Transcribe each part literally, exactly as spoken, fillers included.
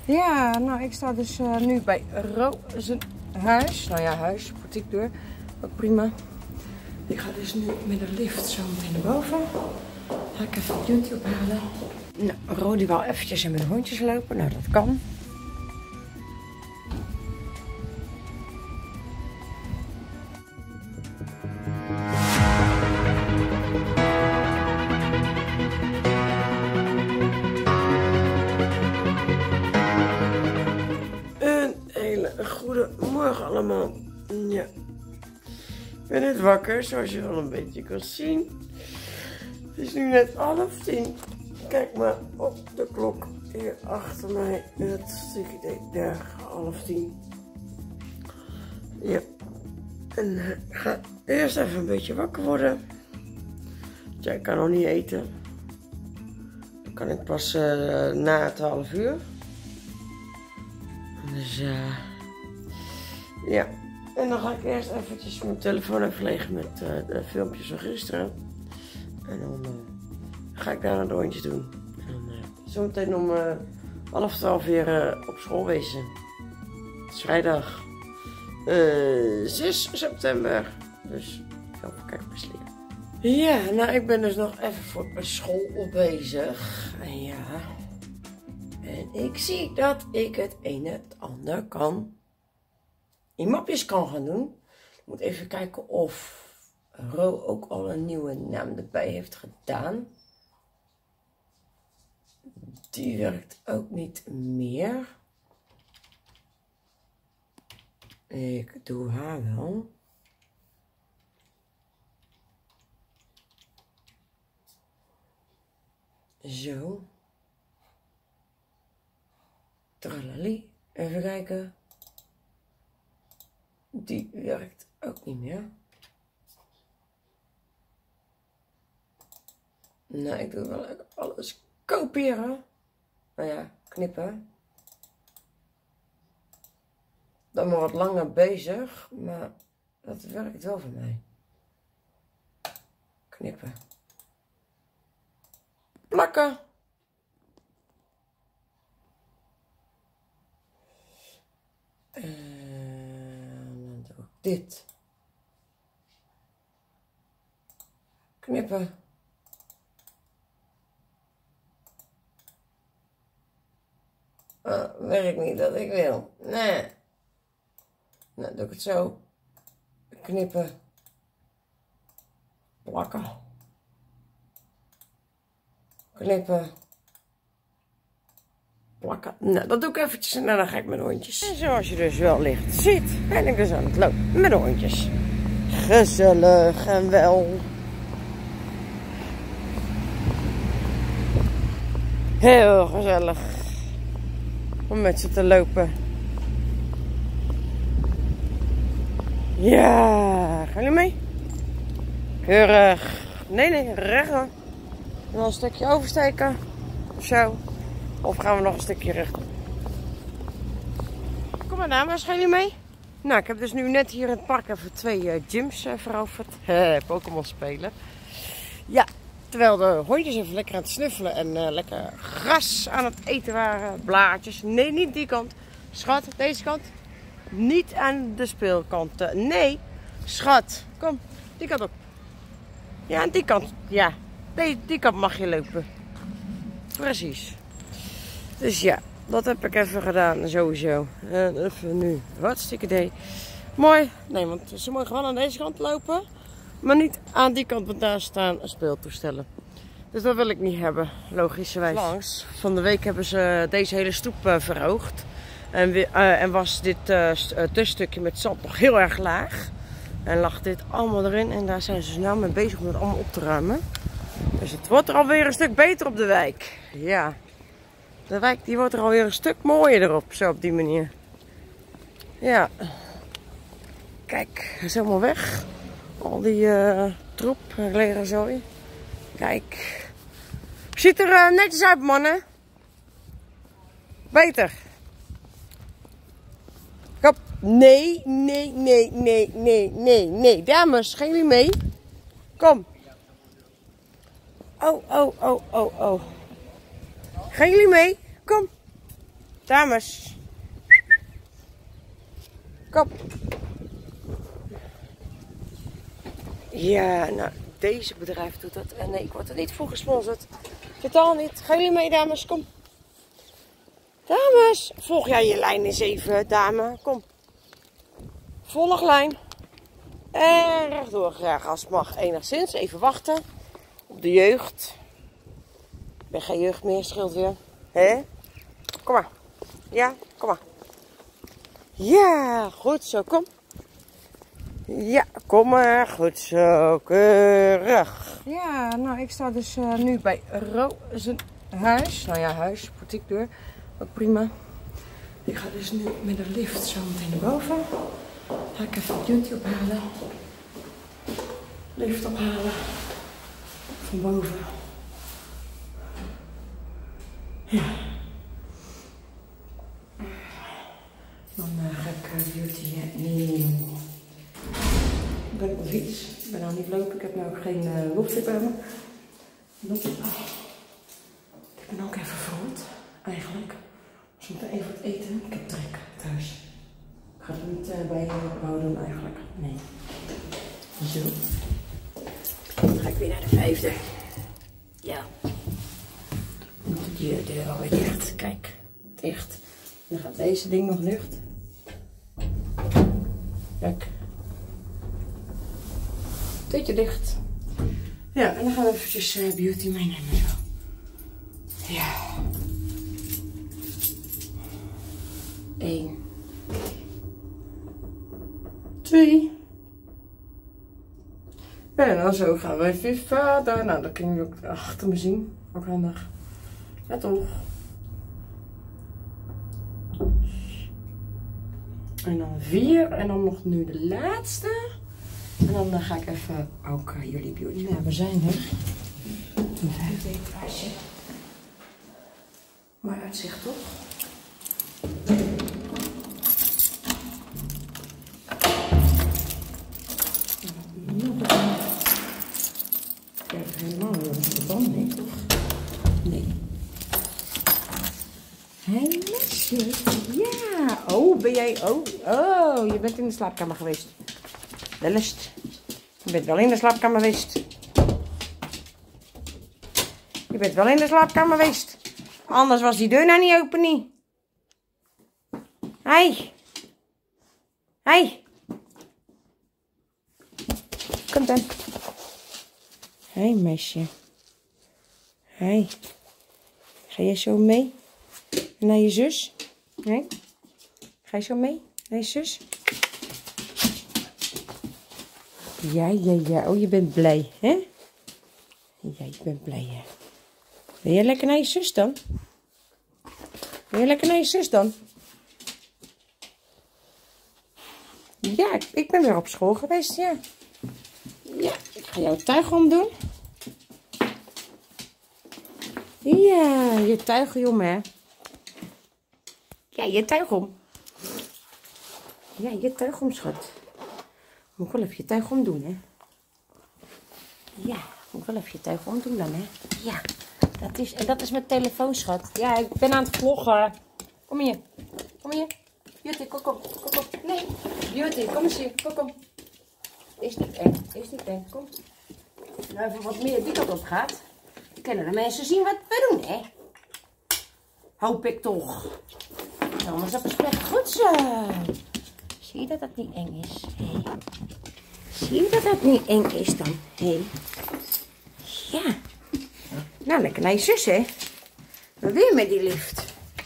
Ja, nou ik sta dus uh, nu bij Rozenhuis. Nou ja, huis, portiekdeur. Ook prima. Ik ga dus nu met de lift zo meteen naar boven. Ga ik even Juntie ophalen. Nou, Rodi wou eventjes met de hondjes lopen. Nou, dat kan. Goedemorgen allemaal. Ja. Ik ben net wakker, zoals je wel een beetje kan zien. Het is nu net half tien. Kijk maar op de klok hier achter mij. Het stukje daar, half tien. Ja. En ik ga eerst even een beetje wakker worden. Ja, ik kan nog niet eten. Dan kan ik pas uh, na twaalf uur. Dus uh, ja, en dan ga ik eerst eventjes mijn telefoon even legen met uh, de filmpjes van gisteren. En dan uh, ga ik daar een rondje doen. En dan uh, zometeen om uh, half twaalf weer uh, op school wezen. Het is vrijdag uh, zes september. Dus even kijken besleren. Ja, nou ik ben dus nog even voor school bezig. En ja... En ik zie dat ik het een en het ander kan, in mapjes kan gaan doen. Ik moet even kijken of Ro ook al een nieuwe naam erbij heeft gedaan. Die werkt ook niet meer. Ik doe haar wel. Zo. Tralali, even kijken. Die werkt ook niet meer. Nou, ik doe wel lekker alles kopiëren. Nou ja, knippen. Dan maar wat langer bezig, maar dat werkt wel voor mij. Knippen. Plakken. En dan doe ik dit. Knippen. Oh, werkt niet dat ik wil. Nee. Nou, doe ik het zo. Knippen. Plakken. Knippen. Plakken. Nou, dat doe ik eventjes en dan ga ik met de hondjes. En zoals je dus wel licht ziet, ben ik dus aan het lopen met de hondjes. Gezellig en wel. Heel gezellig om met ze te lopen. Ja, gaan jullie mee? Keurig. Nee, nee, recht hoor. En dan een stukje oversteken. Zo. Of gaan we nog een stukje recht? Kom maar dames, gaan jullie mee? Nou, ik heb dus nu net hier in het park even twee uh, gyms uh, veroverd. Pokémon spelen. Ja, terwijl de hondjes even lekker aan het snuffelen en uh, lekker gras aan het eten waren. Blaadjes. Nee, niet die kant. Schat, deze kant. Niet aan de speelkant. Uh, nee, schat. Kom, die kant op. Ja, aan die kant. Ja, die, die kant mag je lopen. Precies. Dus ja, dat heb ik even gedaan, sowieso. En even nu, hartstikke idee. Mooi. Nee, want ze mogen gewoon aan deze kant lopen. Maar niet aan die kant, want daar staan speeltoestellen. Dus dat wil ik niet hebben, logischerwijs. Langs. Van de week hebben ze deze hele stoep uh, verhoogd. En, we, uh, en was dit uh, tussenstukje met zand nog heel erg laag. En lag dit allemaal erin. En daar zijn ze nou mee bezig om het allemaal op te ruimen. Dus het wordt er alweer een stuk beter op de wijk. Ja. De wijk die wordt er alweer een stuk mooier erop. Zo op die manier. Ja. Kijk, hij is helemaal weg. Al die uh, troep en legerzooi. Kijk. Ziet er uh, netjes uit, mannen. Beter. Kom. Nee, nee, nee, nee, nee, nee, nee. Dames, gaan jullie mee? Kom. Oh, oh, oh, oh, oh. Gaan jullie mee? Kom. Dames. Kom. Ja, nou, deze bedrijf doet dat. En nee, ik word er niet voor gesponsord. Totaal niet. Gaan jullie mee, dames? Kom. Dames, volg jij je lijn eens even, dame. Kom. Volg lijn. En rechtdoor graag als het mag. Enigszins. Even wachten. Op de jeugd. Ik ben geen jeugd meer, scheelt weer. Hé? Kom maar. Ja, kom maar. Ja, goed zo. Kom. Ja, kom maar. Goed zo. Keurig. Ja, nou ik sta dus uh, nu bij Rozenhuis. Nou ja, huis, boutiquedeur. Ook prima. Ik ga dus nu met een lift zo meteen naar boven. Ga ik even Beauty ophalen. Lift ophalen. Van boven. Ja. Dan uh, ga ik uh, Beauty uh, nemen. Ik ben op de fiets. Ik ben nou niet lopen. Ik heb nou ook geen uh, loftje bij me. Dat, oh. Ik ben ook even verrot. Eigenlijk. Dus ik moet even wat eten. Ik heb trek thuis. Ik ga het niet uh, bij je houden eigenlijk. Nee. Zo. Dan ga ik weer naar de vijfde. Ja. Dan moet de deur alweer dicht. Kijk. Dicht. Dan gaat deze ding nog dicht. Kijk. Deurtje dicht. Ja, en dan gaan we eventjes uh, Beauty meenemen zo. Ja. Eén. Twee. En dan zo gaan we weer verder. Nou, dan kun je ook achter me zien. Ook handig. Ja, toch? En dan vier. En dan nog nu de laatste. En dan uh, ga ik even ook uh, jullie Beauty. Ja, we zijn er. Een vijfde etage. Mooi uitzicht, toch? Kijk, helemaal niet. Dan nee, toch? Nee. Hé, mesje. Ja. Oh, ben jij... Oh, oh, je bent in de slaapkamer geweest. De lust. Je bent wel in de slaapkamer geweest. Je bent wel in de slaapkamer geweest. Anders was die deur nou niet open, niet. Hé. Hé. Kom dan. Hé, hey, meisje. Hé. Hey. Ga jij zo mee? Naar je zus? Nee? Ga je zo mee? Naar je zus? Ja, ja, ja. Oh, je bent blij, hè? Ja, je bent blij, hè? Wil jij lekker naar je zus dan? Wil je lekker naar je zus dan? Ja, ik, ik ben weer op school geweest, ja. Ja, ik ga jouw tuigom doen. Ja, je tuigom, hè? Ja, je tuigom. Ja, je tuigom, schat. Moet ik wel even je tuigom doen, hè? Ja, moet ik wel even je tuigom doen dan, hè? Ja, dat is, en dat is mijn telefoon, schat. Ja, ik ben aan het vloggen. Kom hier. Kom hier. Beauty, kom, kom. Kom, kom. Nee. Beauty, kom eens hier. Kom, kom. Is niet eng. Is niet eng. Kom. Nou, even wat meer die kant op gaat. Dan kunnen de mensen zien wat we doen, hè? Hoop ik toch. Nou, maar dat is echt goed zo. Zie je dat dat niet eng is? Hey. Zie je dat dat niet eng is dan? Hey. Ja. Nou, lekker naar je zus, hè? Maar weer met die lift.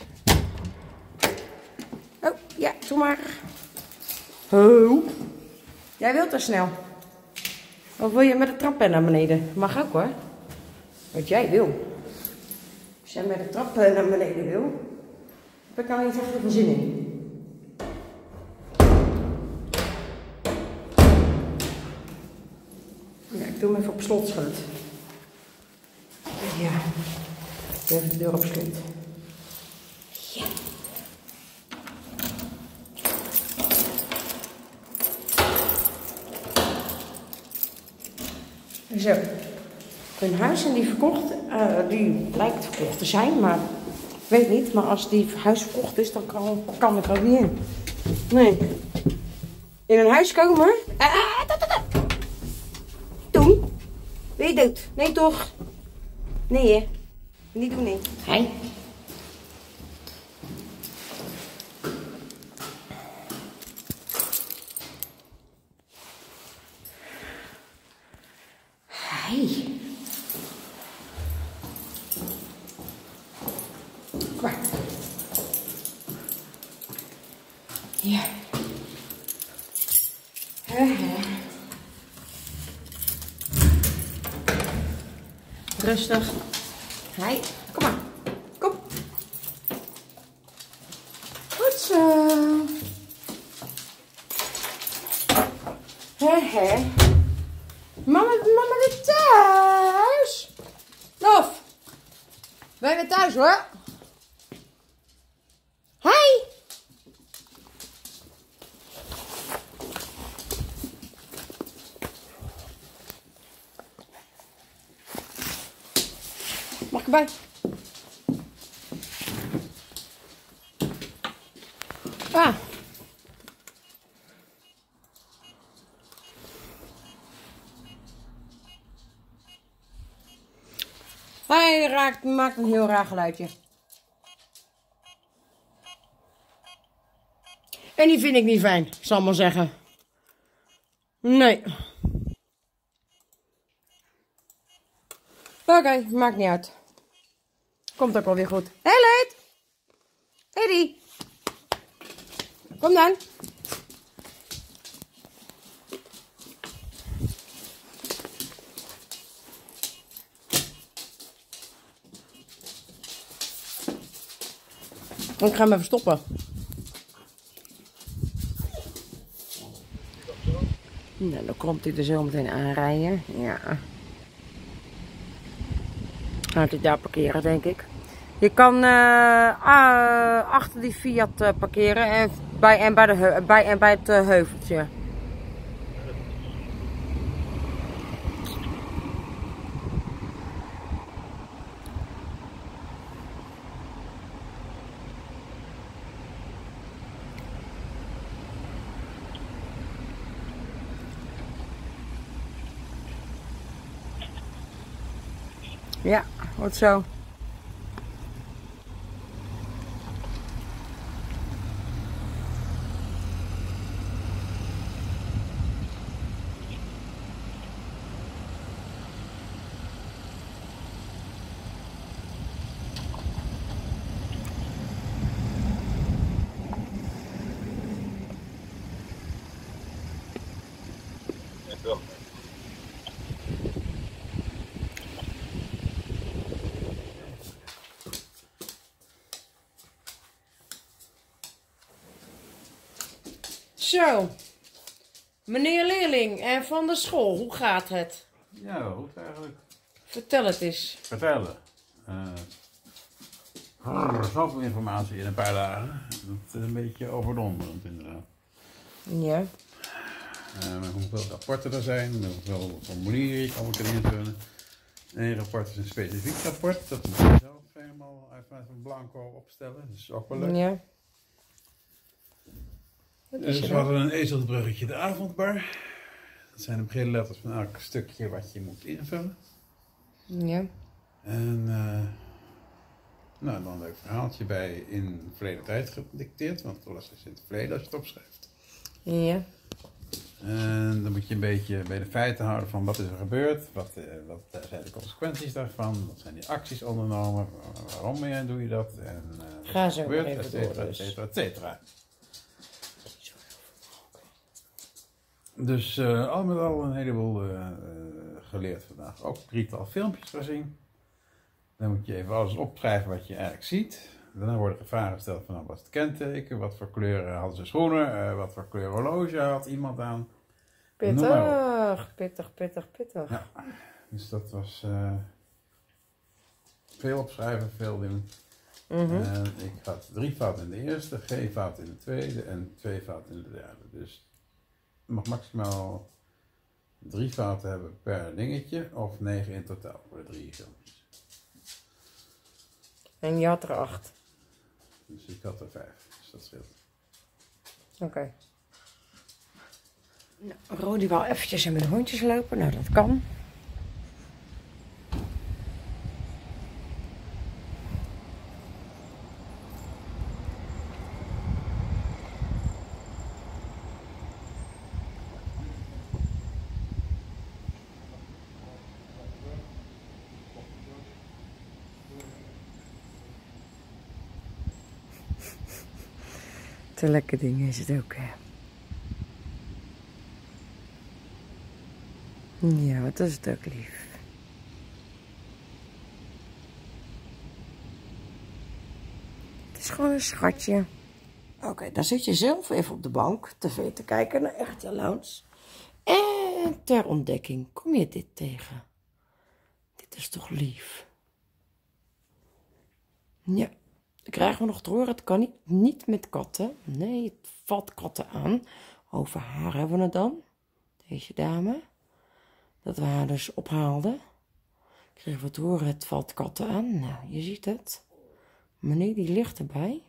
Oh, ja, doe maar. Oh. Jij wilt er snel. Of wil je met de trap naar beneden? Mag ook, hoor. Wat jij wil. Als jij met de trap naar beneden wil, heb ik nou niet echt veel zin in. Ja, ik doe hem even op slot, schat. Ja. Ik doe even de deur op slot. Ja. Zo. Een huis en die verkocht, uh, die lijkt verkocht te zijn, maar weet niet, maar als die huis verkocht is, dan kan, kan ik er ook niet in. Nee. In een huis komen? Ah, ah, dat, dat, dat. Doen? Ben je dood? Nee toch? Nee hè? Niet doen, nee. Hé. Hé. Kom maar. Ja. Rustig. Hé, kom maar. Kom. Goed zo. Hé, hé. Mama, mama weer thuis. Lof. Ben je weer thuis hoor. Hé. Mag ik erbij? Ah. Hij raakt, maakt een heel raar geluidje. En die vind ik niet fijn, zal ik maar zeggen. Nee. Oké, okay, maakt niet uit. Komt ook wel weer goed. Hé, Leed! Hé, die! Kom dan! Ik ga hem even stoppen. Nou, dan komt hij er zo meteen aanrijden. Ja. Gaat hij daar parkeren, denk ik. Je kan uh, uh, achter die Fiat uh, parkeren en bij, en bij, de, bij, en bij het uh, heuveltje. Ja, goed zo. Zo, meneer leerling en van de school, hoe gaat het? Ja, goed eigenlijk. Vertel het eens. Vertellen. Uh, zoveel informatie in een paar dagen. Dat is een beetje overdonderend inderdaad. Ja. Uh, hoeveel rapporten er zijn, hoeveel formulieren je kan kunnen invullen. Eén rapport is een specifiek rapport, dat moet je zelf helemaal uit een blanco opstellen. Dat is ook wel leuk. Ja. Dus we hadden een ezelsbruggetje de avondbar. Dat zijn de beginletters van elk stukje wat je moet invullen. Ja. En uh, nou, dan een leuk verhaaltje bij in verleden tijd gedicteerd, want alles is in het verleden als je het opschrijft. Ja. En dan moet je een beetje bij de feiten houden van wat is er gebeurd, wat, uh, wat zijn de consequenties daarvan, wat zijn die acties ondernomen, waarom uh, doe je dat en uh, wat Ga is zo er gebeurd, even et cetera, door, et dus. cetera, et cetera. Dus uh, al met al een heleboel uh, uh, geleerd vandaag. Ook drietal filmpjes gezien. Dan moet je even alles opschrijven wat je eigenlijk ziet. Daarna worden er vragen gesteld van nou, wat is het kenteken, wat voor kleuren hadden ze schoenen, uh, wat voor kleur horloge had iemand aan. Pittig, pittig, pittig, pittig. Ja, dus dat was uh, veel opschrijven, veel doen. Mm-hmm. En ik had drie fouten in de eerste, geen fout in de tweede en twee fouten in de derde. Dus je mag maximaal drie fouten hebben per dingetje of negen in totaal voor de drie filmpjes. En je had er acht. Dus ik had er vijf, dus dat scheelt. Oké. Okay. Nou, Rodi wou eventjes met de hondjes lopen. Nou, dat kan. Te lekker ding is het ook, hè. Ja, wat is het ook lief. Het is gewoon een schatje. Oké, okay, dan zit je zelf even op de bank tv te kijken naar Echte Lounge. En ter ontdekking kom je dit tegen. Dit is toch lief. Ja. Dan krijgen we nog te horen, het kan niet, niet met katten. Nee, het valt katten aan. Over haar hebben we het dan. Deze dame. Dat we haar dus ophaalden. Kregen we te horen, het valt katten aan. Nou, je ziet het. Meneer die ligt erbij.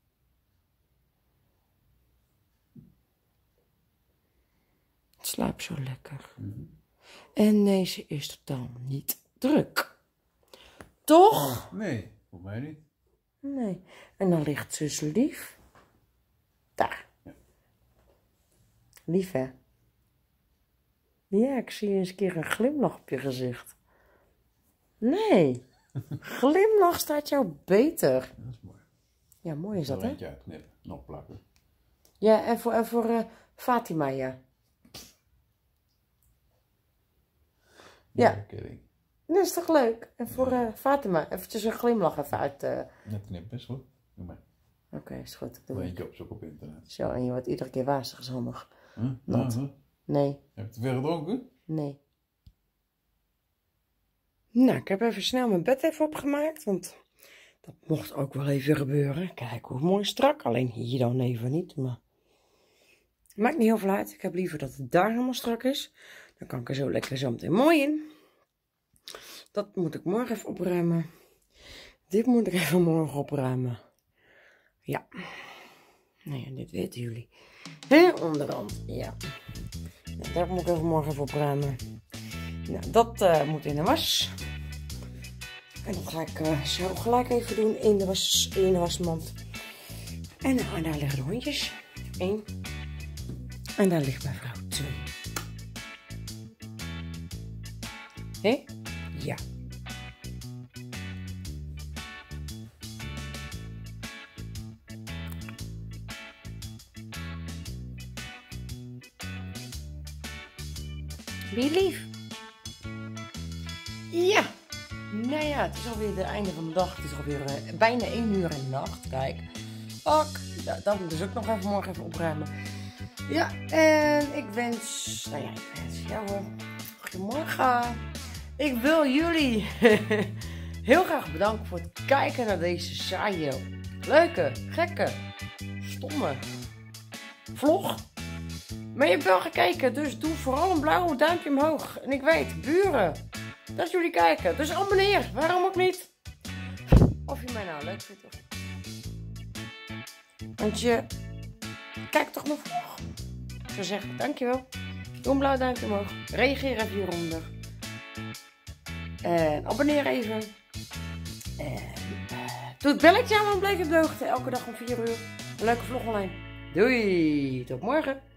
Het slaapt zo lekker. Mm-hmm. En deze is totaal niet druk. Toch? Oh, nee, voor mij niet. Nee. En dan ligt zus lief. Daar. Ja. Lief, hè? Ja, ik zie eens een keer een glimlach op je gezicht. Nee. Glimlach staat jou beter. Dat is mooi. Ja, mooi is dat, hè? Eentje uitknippen, nog plakken. Ja, en voor, en voor uh, Fatima, ja. Ja. Kidding. Dat is toch leuk? En voor uh, Fatima, eventjes een glimlach even uit... Uh... Net knippen, is goed. Doe maar. Oké, okay, is goed. Ik doe maar eentje op zoek op internet. Zo, en je wordt iedere keer wazig, is handig. Huh? Uh -huh. Nee. Heb je te veel gedronken? Nee. Nou, ik heb even snel mijn bed even opgemaakt, want dat mocht ook wel even gebeuren. Kijk hoe mooi strak, alleen hier dan even niet, maar... Maakt niet heel veel uit. Ik heb liever dat het daar helemaal strak is. Dan kan ik er zo lekker zo meteen mooi in. Dat moet ik morgen even opruimen. Dit moet ik even morgen opruimen. Ja. Nou ja, dit weten jullie. Heel onderhand, ja. Nou, dat moet ik even morgen even opruimen. Nou, dat uh, moet in de was. En dat ga ik uh, zo gelijk even doen in de, was, in de wasmand. En, nou, en daar liggen de hondjes. Eén. En daar ligt mijn vrouw. Twee. Hé? Ja. Ben je lief? Ja. Nou ja, het is alweer het einde van de dag. Het is alweer uh, bijna één uur in de nacht. Kijk. Ak. Ja, dat moet dus ook nog even morgen even opruimen. Ja, en ik wens... Nou ja, ik wens jou... Uh, goedemorgen. Ik wil jullie heel graag bedanken voor het kijken naar deze saaie, leuke, gekke, stomme vlog. Maar je hebt wel gekeken, dus doe vooral een blauwe duimpje omhoog. En ik weet, buren, dat jullie kijken. Dus abonneer, waarom ook niet? Of je mij nou leuk vindt. Of... Want je kijkt toch mijn vlog? Ik zou zeggen, dankjewel. Doe een blauw duimpje omhoog. Reageer even hieronder. En abonneer even. En uh, doe het belletje aan, want blijf je op de hoogte. Elke dag om vier uur. Een leuke vlog online. Doei, tot morgen.